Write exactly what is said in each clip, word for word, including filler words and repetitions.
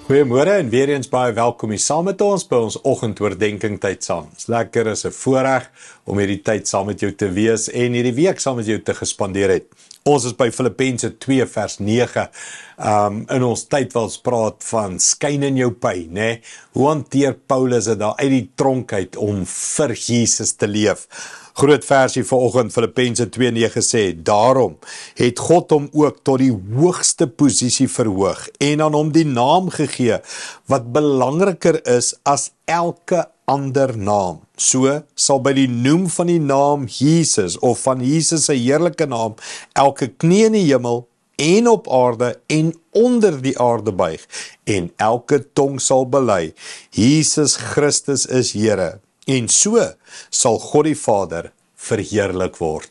Goeiemôre en weer eens baie welkom hier saam met ons by ons oggendoordenkings tyd saam. Dit is lekker, is 'n voorreg om hierdie tyd saam met jou te wees en hierdie week saam met jou te gespandeer het. Ons is by Filippense twee vers nege. Um, in ons tyd waar ons praat van skyn in jou pyn, né? Hoe hanteer Paulus dit daar uit die tronk uit om vir Jesus te leef? Groot versie vanoggend, Filippense twee nege sê, daarom het God hom ook tot die hoogste posisie verhoog en aan hom die naam gegee wat belangriker is as elke ander naam. So sal by die noem van die naam Jesus of van Jesus se heerlike naam elke knie in die hemel en op aarde en onder die aarde buig en elke tong sal bely, Jesus Christus is Here. En so sal God die Vader verheerlik word.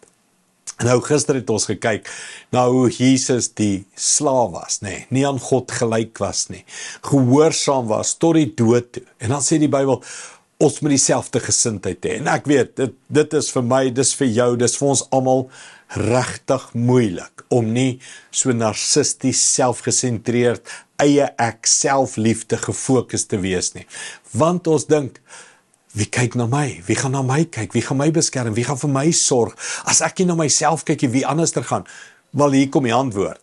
Nou gister het ons gekyk na hoe Jesus die slaaf was, nee, nie aan God gelyk was nie, gehoorsaam was tot die dood toe. En dan sê die Bybel, ons moet dieselfde gesindheid hê. En ek weet, dit, dit is vir my, dis vir jou, dis vir ons almal regtig moeilik om nie so narcisties, selfgesentreerd, eie ek, selfliefde gefokus te wees nie. Want ons dink, wie kyk na my? Wie gaan na my kyk? Wie gaan my beskerm? Wie gaan vir my sorg? As ek nie na myself kyk, wie anders ter gaan? Wel, hier kom die antwoord.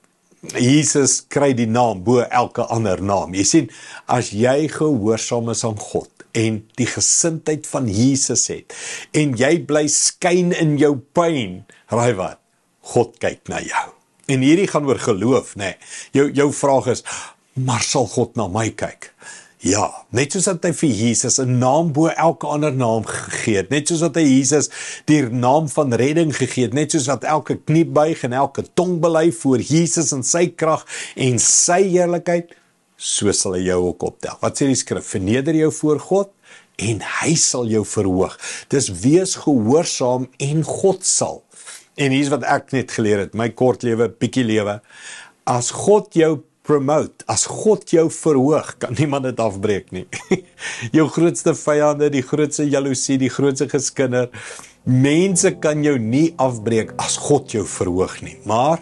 Jesus kry die naam bo elke ander naam. Jy sien, as jy gehoorsaam is aan God en die gesindheid van Jesus het en jy bly skyn in jou pyn, raai wat? God kyk na jou. En hierdie gaan oor geloof, nê? Jou jou vraag is, maar sal God na my kyk? Ja, net soos dat hy vir Jesus 'n naam bo elke ander naam gegee het, net soos dat hy Jesus die naam van redding gegee het, net soos dat elke knie buig en elke tong bely voor Jesus en sy krag en sy heerlikheid, so sal hy jou ook optel. Wat sê die skrif? Verneder jou voor God en hy sal jou verhoog. Dis wees gehoorsaam en God sal. En hier's wat ek net geleer het, my kort lewe, bietjie lewe. As God jou promote, as God jou verhoog, kan niemand dit afbreek nie. Jou grootste vyande, die grootste jaloesie, die grootste geskinder, mense kan jou nie afbreek as God jou verhoog nie. Maar,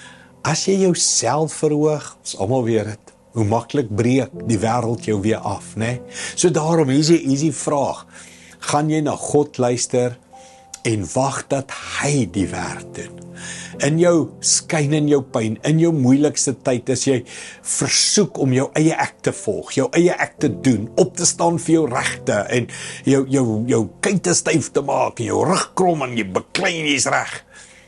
as jy jouself verhoog, ons almal weet het, hoe maklik breek die wêreld jou weer af, né? So daarom, hier is die easy vraag, gaan jy na God luister en wag dat hy die werk doen? In jou skyn in jou pyn, in jou moeilikste tyd, as jy versoek om jou eie ek te volg, jou eie ek te doen, op te staan vir jou regte en jou jou jou kuite styf te maak en jou rug krom en jy beklein jy's reg.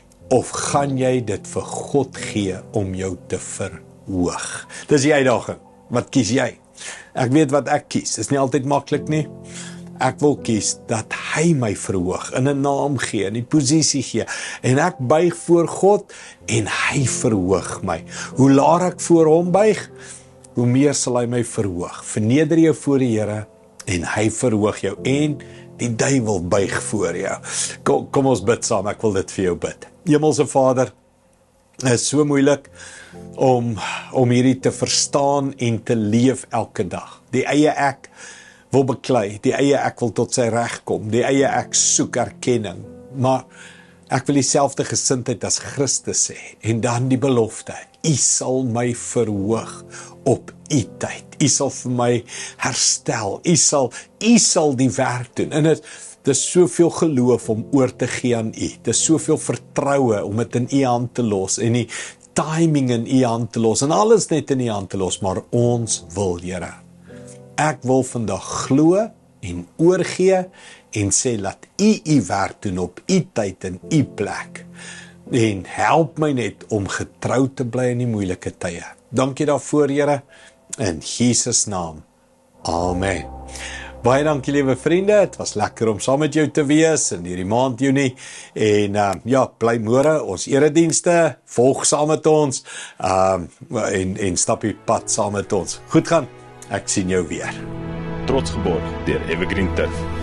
Of gaan jy dit vir God gee om jou te verhoog? Dis die uitdaging. Wat kies jy? Ek weet wat ek kies. Is nie altyd maklik nie. Ek wil kies dat hy my verhoog, in 'n naam gee, in die posisie gee, en ek buig voor God, en hy verhoog my. Hoe laer ek voor hom buig, hoe meer sal hy my verhoog. Verneder jou voor die Here, en hy verhoog jou, en die duiwel buig voor jou. Kom, kom ons bid saam, ek wil dit vir jou bid. Hemelse Vader, het is so moeilik om, om hierdie te verstaan en te leef elke dag. Die eie ek wil beklei, die eie ek wil tot sy reg kom, die eie ek soek erkenning, maar ek wil dieselfde gesindheid as Christus hê, en dan die belofte, U sal my verhoog op U tyd, U sal vir my herstel, U sal, U sal die werk doen, en het, dit is soveel geloof om oor te gee aan U, dit is soveel vertroue om dit in U hand te los, en die timing in U hand te los, en alles net in U hand te los, maar ons wil, Here. Ek wil vandag glo en oorgee en sê, laat U U werk doen op U tyd en U plek. En help my net om getrou te bly in die moeilike tye. Dankie daarvoor, Here, in Jesus naam. Amen. Baie dankie, liewe vriende, het was lekker om saam met jou te wees in hierdie maand Junie, en uh, ja, bly môre, ons eredienste, volg saam met ons, uh, en, en stap die pad saam met ons. Goed gaan, ek sien jou weer. Trots geborg deur Evergreen Turf.